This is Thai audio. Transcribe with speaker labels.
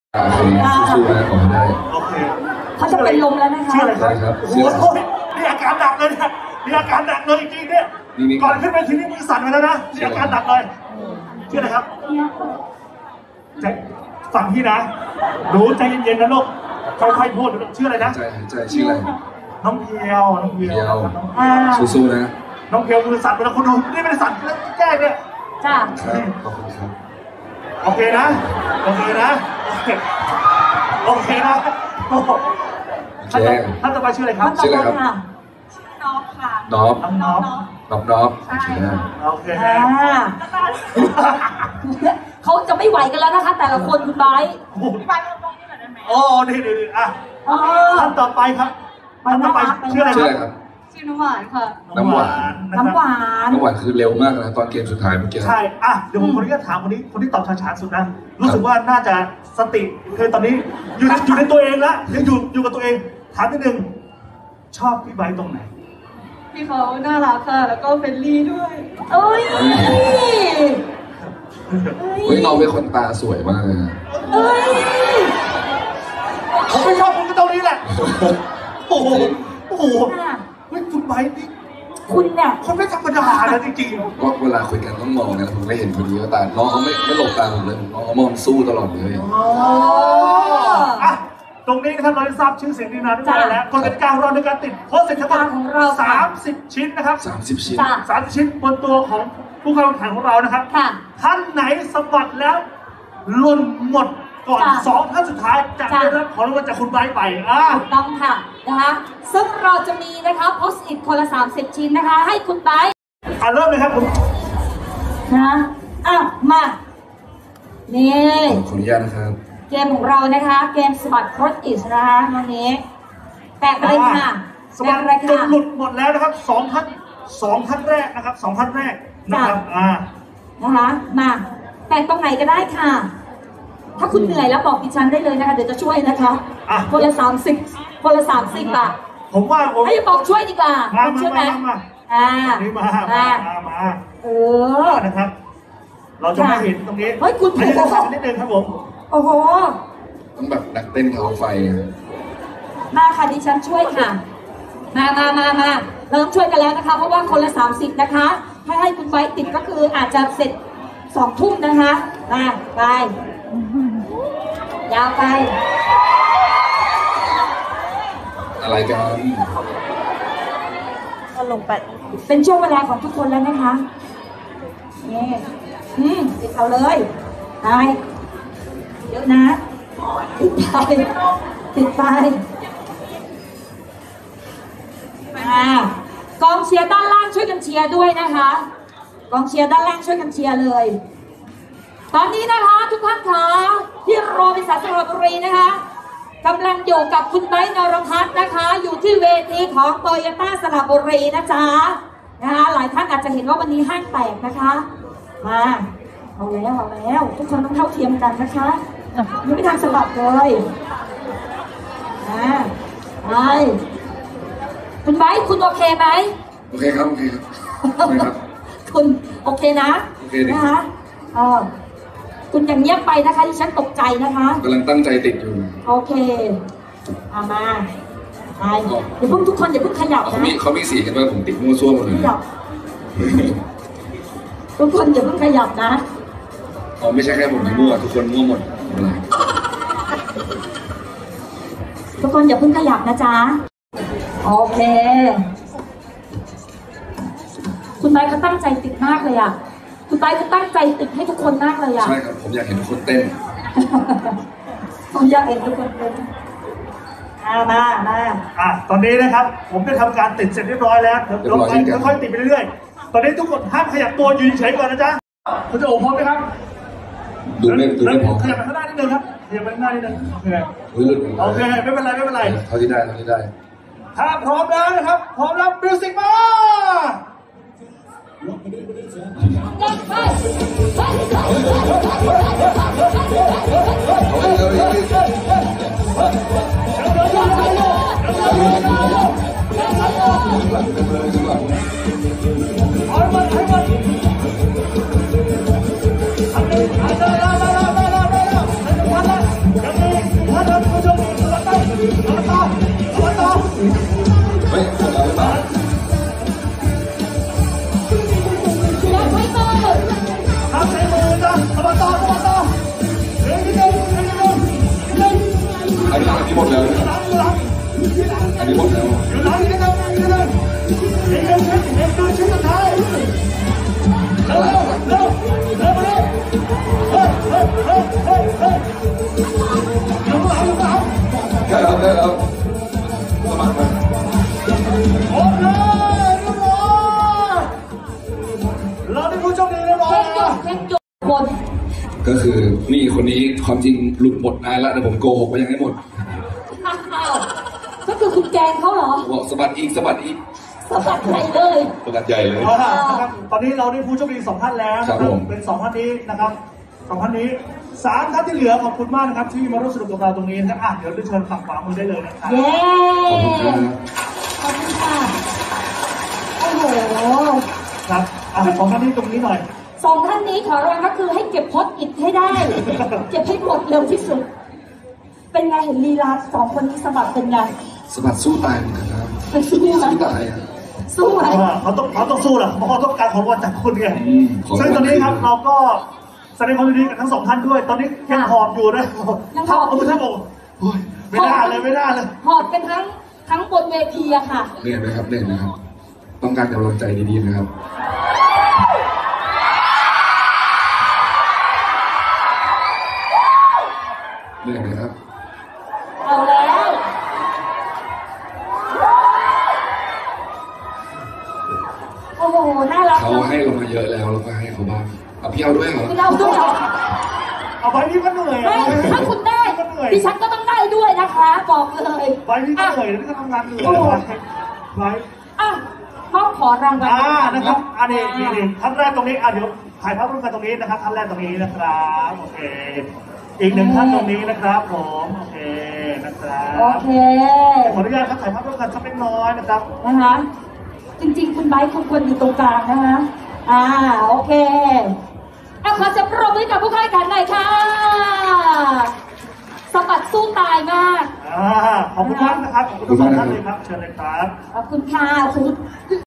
Speaker 1: สู้ๆนะขอได้
Speaker 2: โอเค
Speaker 3: เขาจะเป็นลมแล้วนะคะ
Speaker 2: ชื่ออะไร
Speaker 1: ครับ
Speaker 2: โอ้โหนี่อาการหนักเลยเนี่ยนี่อาการหนักเลยจริงๆเนี่ยก่อนขึ้นไปทีนี้มือสั่นไปแล้วนะนี่อาการหนักเลยชื่ออะไรครับใจฟังพี่นะรู้ใจเย็นๆนะลูกค่อยๆพูดชื่ออะไรนะ
Speaker 1: ใจชื่ออะไร
Speaker 2: น้องเพียว
Speaker 1: สู้ๆนะ
Speaker 2: น้องเพียวมือสั่นไปแล้วคุณดูนี่ไม่ได้สั่นแล้วแก้เนี่ย
Speaker 3: จ้า
Speaker 1: ขอบคุณครับ
Speaker 2: โอเคนะโอเคนะโอเคนะท่านต่อไปชื่ออะไรครับ
Speaker 1: ชื่ออะไรครับ
Speaker 3: น้องค่ะ
Speaker 1: น้อง
Speaker 2: โอเค
Speaker 3: เขาจะไม่ไหวกันแล้วนะคะแต่ละคนคุณไบร์ท
Speaker 2: พี่ไบร์ทลงนี่หน่อยได้ไหมโอ้ดีอ่ะท่านต่อไปครับท่านต่อไปชื่ออะไรครับ
Speaker 3: ชื่อน้ำหวานค่ะ
Speaker 1: น้ำหวานคือเร็วมากนะตอนเกมสุดท้ายเมื่อกี้
Speaker 2: ใช่เดี๋ยวผมคนนี้จะถามคนที่ตอบช้าๆสุดนะรู้สึกว่าน่าจะสติคือตอนนี้อยู่ในตัวเองแล้วยังอยู่กับตัวเองถามนิดนึงชอบพี่ไบร์ทตรงไหน
Speaker 3: พี่เขาน่ารักค่ะแล้วก็เฟรนลี่ด้วยเอ้ย
Speaker 1: น้องเป็นคนตาสวยมากเลยนะ
Speaker 2: ผมไม่ชอบคุณก็ตรงนี้แหละโอ้โหเฮ้ยคุณไบร์ทนี่
Speaker 3: คุณเนี่ย
Speaker 2: คนไม่ธรรมดานะจริง
Speaker 1: ๆก็เวลาคุยกันต้องมองนะผมไม่เห็นคนนี้ก็ตาน้องเขาไม่หลบตาผมเลยน้องเขามองสู้ตลอดเลย
Speaker 2: ตรงนี้นะครับเราได้ทราบชื่อเสียงดีนานทุกคนแล้วคนเป็นกลางเราในการติดโพสต์ทั้งหมด
Speaker 3: ของเรา
Speaker 2: 30 ชิ้นนะครับ
Speaker 1: 30 ชิ้น
Speaker 2: 30 ชิ้นบนตัวของผู้เข้าแข่งขันของเรานะครับท่านไหนสะบัดแล้วหล่นหมดก่อน2ท่านสุดท้ายจะได้รับของรางวัลจากคุณไบร์ทไป
Speaker 3: ถูกต้องค่ะนะคะซึ่งเราจะมีนะคะโพสต์อิทคนละ30 ชิ้นนะคะให้คุณไบร์ท
Speaker 2: เริ่มเลยครับผม
Speaker 3: นะมานี่
Speaker 1: ขออนุญาตนะครับ
Speaker 3: เกมของเรานะคะเกมสบัดโพสต์อิทนะคะวันนี้แตกเลยค่ะ
Speaker 2: สบัดจนหลุดหมดแล้วนะครับ2ท่านแรกนะครับ2ท่านแรกนะครับ
Speaker 3: นะคะมาแตกตรงไหนก็ได้ค่ะถ้าคุณเหนื่อยแล้วบอกดิฉันได้เลยนะคะเดี๋ยวจะช่วยนะคะคนละ30คนละ30บาท
Speaker 2: ผมว่า
Speaker 3: ให้บอกช่วยดีกว่าช่วยไหม
Speaker 2: มานะครับเราจะไม่เห็นตรงนี้
Speaker 3: เฮ้ยคุณ
Speaker 2: ถูกต้องนิดนึงครับผม
Speaker 3: โอ้โห
Speaker 1: ต้องแบบนักเต้นเท้าไฟ
Speaker 3: มาค่ะดิฉันช่วยค่ะมาเราต้องช่วยกันแล้วนะคะเพราะว่าคนละ30นะคะให้คุณไบร์ทติดก็คืออาจจะเสร็จ2 ทุ่มนะคะมาไปยาวไป
Speaker 1: อะไรกัน
Speaker 3: ก็ลงไปเป็นช่วงเวลาของทุกคนแล้วนะคะนี่ติดเอาเลยไปเยอะนะติดไปกองเชียร์ด้านล่างช่วยกันเชียร์ด้วยนะคะกองเชียร์ด้านล่างช่วยกันเชียร์เลยตอนนี้นะคะทุกท่านคะที่โรบินสันสระบุรีนะคะกำลังอยู่กับคุณไบร์ท นรพัฒน์นะคะอยู่ที่เวทีของโตโยต้าสระบุรีนะจ๊ะนะคะหลายท่านอาจจะเห็นว่าวันนี้ห้างแตกนะคะมาเอาแล้วทุกคนต้องเท่าเทียมกันนะคะยังไม่ทำสลับเลยไปคุณไบร์ทคุณโอเคไหม
Speaker 1: โอเคครับ
Speaker 3: คุณโอเคนะนะคะคุณอย่างเงียบไปนะคะที่ฉันตกใจนะคะ
Speaker 1: กำลังตั้งใจติดอยู่
Speaker 3: โอเคมาไปอย่าเพิ่งทุกคนอย่าเพิ่งขยับนะ
Speaker 1: เขามีสีกันว่าผมติดมั่วซั่วหมดเลย
Speaker 3: ทุกคนอย่าเพิ่งขยับนะ
Speaker 1: ไม่ใช่แค่ผมที่มั่วทุกคนมั่วหมด
Speaker 3: ทุกคนอย่าเพิ่งขยับนะจ๊ะโอเคคุณไบร์ทเขาตั้งใจติดมากเลยอ่ะคุณไบร์ทเขาตั้งใจติดให้ทุกคนมากเลยอ่ะ
Speaker 1: ใช่ครับผมอยากเห็นทุกคนเต้น
Speaker 3: ผมอยากเห็นทุกคนเต้นมา
Speaker 2: ตอนนี้นะครับผมได้ทำการติดเสร็จเรียบร้อยแล้วเดี๋ยวค่อยติดไปเรื่อยๆตอนนี้ทุกคนห้ามขยับตัวอยู่เฉยๆก่อนนะจ๊ะคุณจะโอบพร้อมไหมครับ
Speaker 1: ดูไม่พอ
Speaker 2: ขยับไปข้างหน้านิดนึงครับขยับไปข้างหน้านิดนึงโอเคไม่เป็นไร
Speaker 1: เท่าที่ได้
Speaker 2: ถ้าพร้อมแล้วนะครับพร้อมแล้วมิวสิกมา
Speaker 3: เ
Speaker 1: นี้หมดแล้วอันนี้หมดแล้ว
Speaker 2: อยู่หลังนี่นะครับนี่นะครับเอ็กซ์ชิ้นสุดท้ายเร็วเร็วเร็วมาเลยเฮ้ยอยู่หลัง
Speaker 1: ได้แล้วสมัครไป
Speaker 2: โอเคเรียบร้อยเราได้ผู้โชคดีเรียบร้อย
Speaker 3: เช็คจุดคน
Speaker 1: ก็คือนี่คนนี้ความจริงหลุดหมดนานแล้วแต่ผมโกหกไปยังไม่หมด
Speaker 3: ก็คือคุณแกงเขาเหรอ
Speaker 1: บอกสะบัดอีกสะบัดอีก
Speaker 3: สะบัดใหญ่เลย
Speaker 1: สะบัดใหญ่เลย
Speaker 2: ตอนนี้เราได้ผู้โชคดี2 ท่านแล้วนะครับเป็น2 ท่านนี้นะครับ2 ท่านนี้3 ท่านที่เหลือขอบคุณมากนะครับที่มาร่วมสนุกกับเราตรงนี้นะครับเดี๋ยวเชิญฝั่งขวามือได้เลยนะครับ
Speaker 3: เย้ขอบคุณค่ะโอ้โห
Speaker 2: ครับ2 ท่านนี้ตรงนี้หน่อย
Speaker 3: 2 ท่านนี้ขอร้องก็คือให้เก็บพดอิดให้ได้เก็บให้หมดเร็วที่สุดเป็นไงเห็นลีลา2 คนนี้สะบัดเป็นไง
Speaker 1: สะบัดสู้ตายเหมือนกันครับสู้ตาย
Speaker 3: สู้ไหม
Speaker 2: เขาต้องสู้แหละเพราะเขาต้องการของวันจากคุณไงซึ่งตอนนี้ครับเราก็แสดงความยินดีกับทั้ง2 ท่านด้วยตอนนี้ยังหอบอยู่นะถ้าคุณท่านบอกไม่ได้เลย
Speaker 3: หอบกันทั้งบนเวทีอะค่ะ
Speaker 1: เหนื่อยไหมครับเหนื่อยนะครับต้องการกำลังใจดีๆนะครับเหนื่อยไหมครับ
Speaker 3: เอาแล้วโอ้โหน่ารัก
Speaker 1: เขาให้เรามาเยอะแล้วเราก็ให้เขาบ้างพี่เอาด้วยเหรอ
Speaker 3: พี่เอาด้วยเหรอ
Speaker 2: เอาไปนี่ก็เหนื่อย
Speaker 3: ไม่ถ้าคุณได้ดิฉันก็ต้องได้ด้วยนะคะบอกเลย
Speaker 2: ไปนี่ก็เหนื่อยนี่ก็ทำงานเหนื่อยไป
Speaker 3: เขาขอรางวัล
Speaker 2: นะครับอันนี้ท่านแรกตรงนี้เดี๋ยวถ่ายภาพร่วมกันตรงนี้นะครับท่านแรกตรงนี้นะครับโอเคอีก1 ท่านตรงนี้นะครับผมโอเคนะครับ
Speaker 3: โอเค
Speaker 2: ขออนุญาตครับถ่ายภาพร่วมกันสักเล็กน้อยนะครับ
Speaker 3: จริงๆคุณไบค์ควรอยู่ตรงกลางนะคะโอเคขอจะปรบมือกับผู้เข้าแข่งขันหน่อยค่ะสะบัดสู้ตายมาก
Speaker 2: ขอบคุณมากนะครับขอบคุณทุกท่านเลยครับเชิญเลยครับ
Speaker 3: ขอบคุณค่ะ